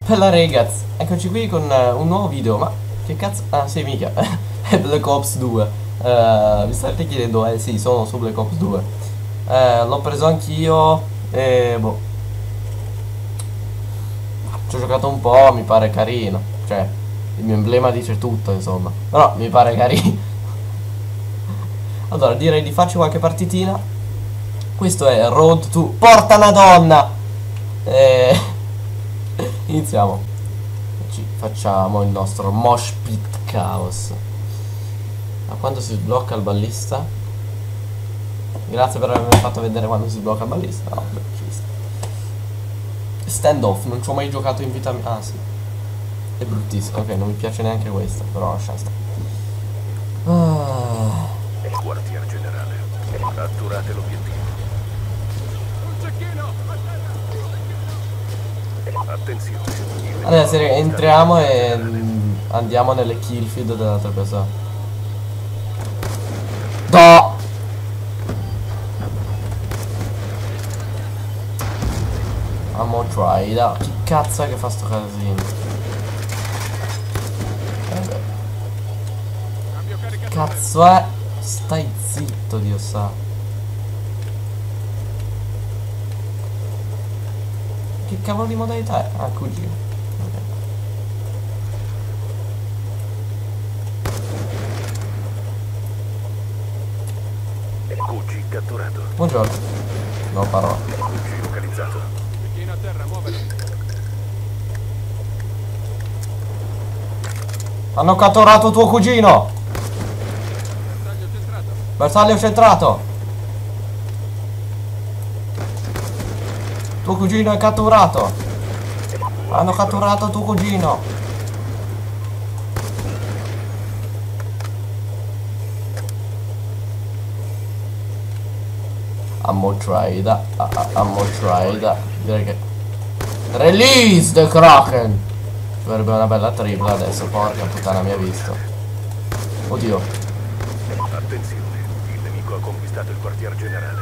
Bella ragazzi, eccoci qui con un nuovo video, ma che cazzo? Ah sì, mica, è Black Ops 2. Vi state chiedendo, sì, sono su Black Ops 2. L'ho preso anch'io e boh, ci ho giocato un po', mi pare carino. Cioè, il mio emblema dice tutto, insomma. Però mi pare carino. Allora, direi di farci qualche partitina. Questo è Road to... Porta una donna! E... iniziamo. Ci facciamo il nostro Mosh Pit Chaos. Ma quando si sblocca il ballista? Grazie per avermi fatto vedere quando si sblocca il ballista. No, beh, ci sta. Standoff, non ci ho mai giocato in vita mia. Ah sì. È bruttissimo. Ok, non mi piace neanche questa, però lascia stare. Quartier generale, catturate l'obiettivo. Attenzione. Adesso entriamo e andiamo nelle kill feed dell'altra persona. No! Ammo try, da. Chi cazzo è che fa sto casino? Che cazzo è? Stai zitto, Dio sa. Che cavolo di modalità è? Ah, cugino. Ok. QG catturato. Buongiorno. No parola. QG localizzato. Vicino a terra, muovere. Hanno catturato tuo cugino! Bersaglio centrato. Bersaglio centrato! Tuo cugino è catturato! Hanno catturato tuo cugino! Ammo trade, ammo trade. Direi che... Release the Kraken! Ci vorrebbe una bella tripla adesso, porca puttana mi ha visto. Oddio. Attenzione, il nemico ha conquistato il quartier generale.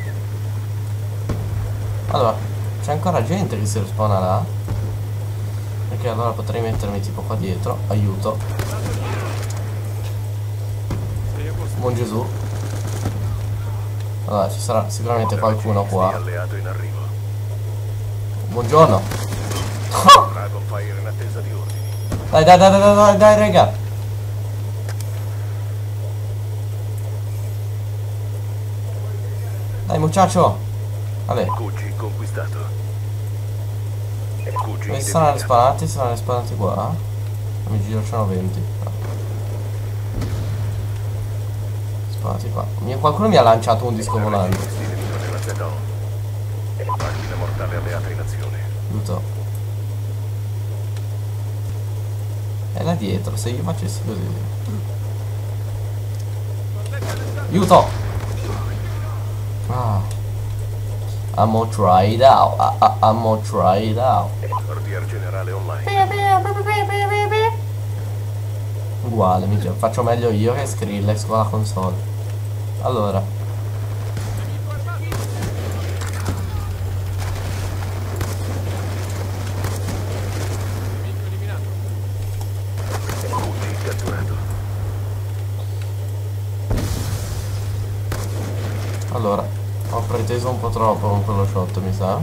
Allora, c'è ancora gente che si respawna là? Perché allora potrei mettermi tipo qua dietro. Aiuto. Sei a posto. Buon Gesù. Allora, ci sarà sicuramente qualcuno qua. Alleato in arrivo. Buongiorno. Dragonfire in attesa di ordini. Dai, raga. Dai, muchacho. Vabbè. QG conquistato. QG Dove saranno respawnati? Saranno respawnati qua. Mi giro c'erano 20. Respawnati qua. Qualcuno mi ha lanciato un disco volante. nemico nella ZO. Macchina mortale alleata in azione. Aiuto. È là dietro, se io facessi così. Aiuto! Ah. Ammo try it out. Ammo try it out. Quartier generale online. Uguale, faccio meglio io che Skrillex con la console. Allora. Nemico eliminato. QG catturato. Allora, ho preteso un po' troppo con quello shot, mi sa.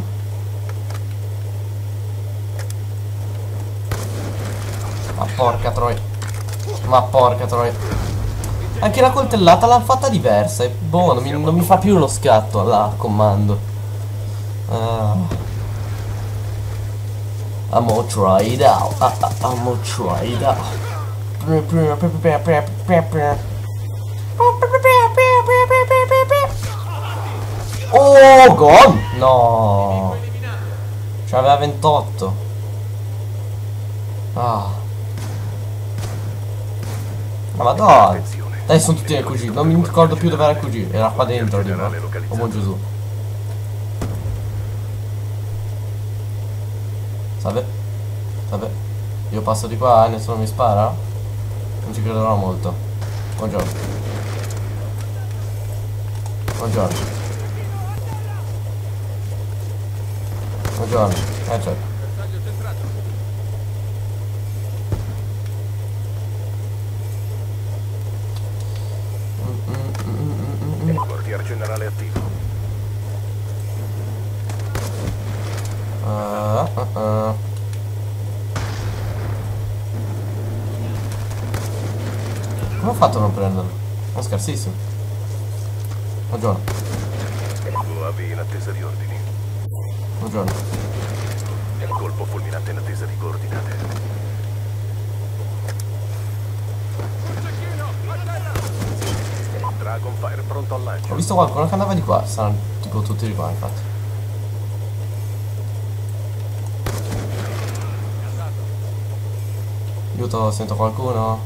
Ma porca troia. Ma porca troia. Anche la coltellata l'hanno fatta diversa. E boh, non mi fa più lo scatto alla comando. Ammo try it out. Ammo try it out. Oh, gol! No! Ce l'aveva 28. Ah. Ma madonna! Attenzione. Dai, sono tutti nel QG. Non mi ricordo più dove era il QG. Era qua dentro, tipo. Generale Oh localizzato. buon Gesù. Salve. Salve. Io passo di qua, nessuno mi spara? Non ci crederò molto. Buongiorno. Buongiorno. Buongiorno. Certo. Bersaglio centrato. generale attivo. Come ho fatto a non prenderlo? È scarsissimo. Buongiorno. UAV in attesa di ordini. Buongiorno. Colpo fulminante in attesa di coordinate. Dragonfire pronto al lancio. Ho visto qualcuno che andava di qua. Saranno tipo tutti di qua, infatti. Aiuto, sento qualcuno.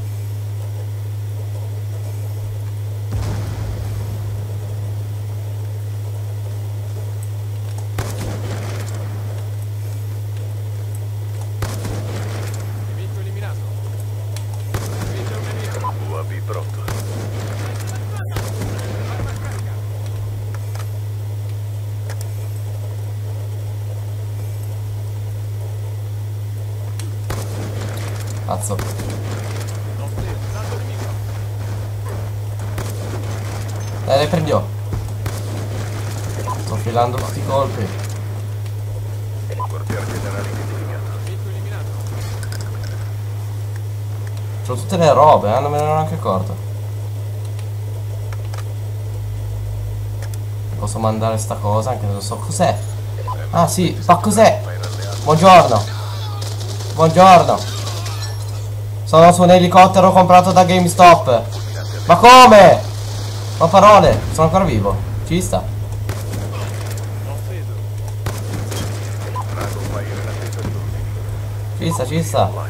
Nemico eliminato. Qui c'è un nemico. UAV pronto. Arma carica. Cazzo. L'ho preso. Tanto nemico. Dai, le prendiò. Sto filando tutti i colpi. Quartier generale identificato. Nemico eliminato. C'ho tutte le robe, non me ne ero neanche accorto. Posso mandare sta cosa, anche se non so cos'è. Ah sì, ma cos'è? Buongiorno. Buongiorno. Sono su un elicottero comprato da GameStop. Ma come? Ma parole, sono ancora vivo. Ci sta. L'ho preso. Dragonfire in attesa di ordini. Ci sta, ci sta. Online.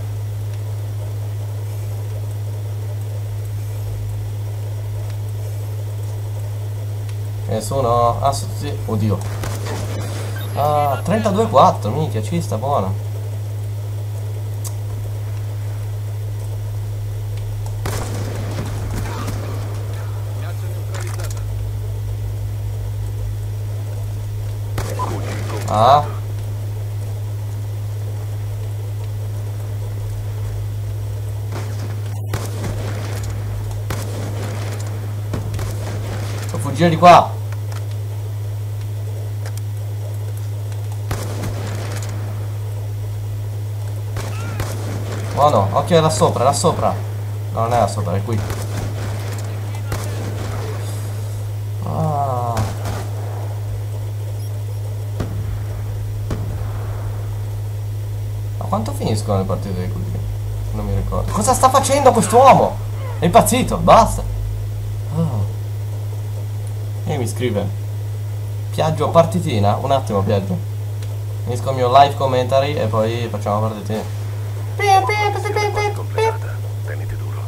Nessuno? Ah, sì. Oddio. Ah, 32,4, minchia, ci sta, buono. Minaccia neutralizzata. Ah. Devo fuggire di qua. Oh no, occhio, è là sopra, è là sopra. No, non è là sopra, è qui. Ah. Ma quanto finiscono le partite di cugini? Non mi ricordo. Cosa sta facendo quest'uomo? È impazzito, basta. Oh. E mi scrive: Piaggio partitina? Un attimo, Piaggio. Finisco il mio live commentary e poi facciamo la partitina. Completata. Tenete duro.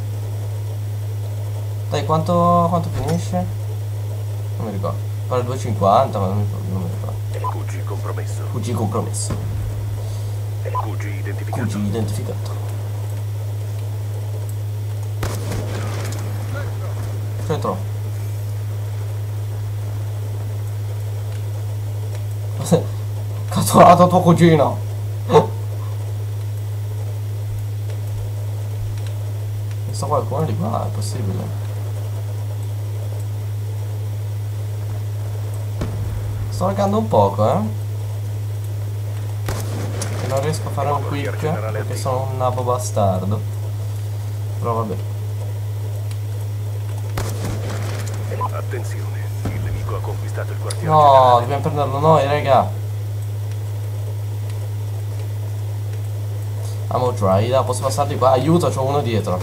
Dai, quanto finisce? Non mi ricordo. Pare 2,50, ma non mi ricordo. QG compromesso. QG compromesso. QG identificato. QG identificato. Centro. Catturato tuo cugino. Sto qualcuno di qua, è possibile. Sto laggando un poco, e non riesco a fare un quick perché sono un nabo bastardo. Però vabbè. Attenzione, il nemico ha conquistato il quartiere No, generale. dobbiamo prenderlo noi, raga. Amo Dryda, posso passare di qua? Aiuto, c'ho uno dietro.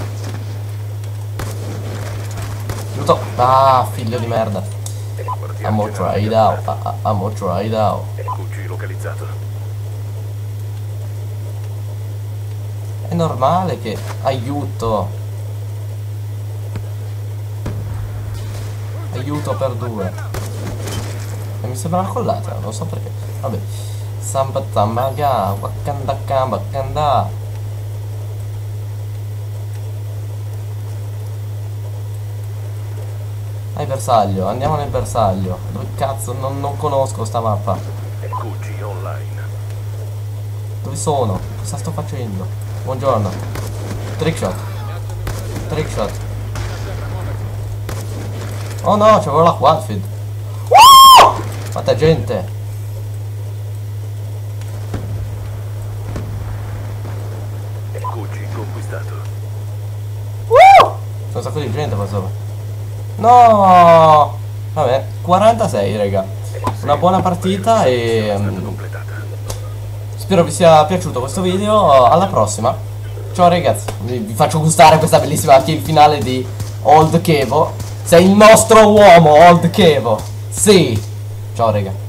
Aiuto. Ah, figlio di merda. Quartiere Amo generale Dryda. catturato. Amo Dryda. QG localizzato. È normale che... Aiuto. Aiuto per due. E mi sembra una collata, non so perché. Vabbè. Samba tambaga, wakanda wakanda. Ai bersaglio, andiamo nel bersaglio. Dove cazzo? Non conosco sta mappa. QG online. Dove sono? Cosa sto facendo? Buongiorno. Trickshot. Trickshot. Oh no, c'avevo la quadfeed. Quanta gente. Cucci conquistato. C'è un sacco di gente qua sopra. No. Vabbè, 46 raga. Una buona partita e Completata. spero vi sia piaciuto questo video. Alla prossima. Ciao ragazzi. Vi faccio gustare questa bellissima kill finale di Old Kevo. Sei il nostro uomo, Old Kevo. Sì. Ciao raga.